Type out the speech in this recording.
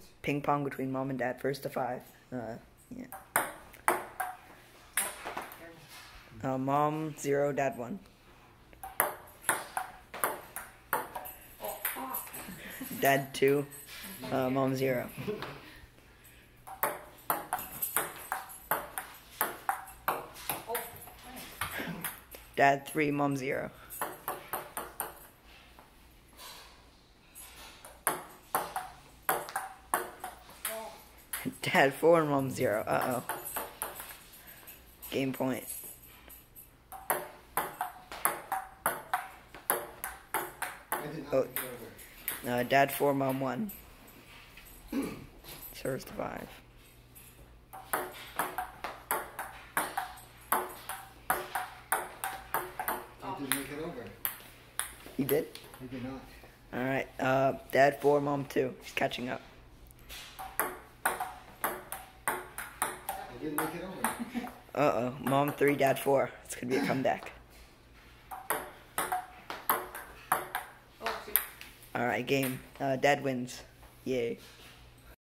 Ping pong between mom and dad, first to 5. Yeah. Mom 0, dad 1. Dad 2, mom 0. Dad 3, mom 0. Dad 4, mom 0. Uh-oh. Game point. Oh. Dad 4, mom 1. Serves to 5. I didn't make it over. You did? I did not. Alright, Dad 4, mom 2. He's catching up. I didn't make it over. Uh-oh. Mom 3, dad 4. It's gonna be a comeback. Alright, game. Dad wins. Yay.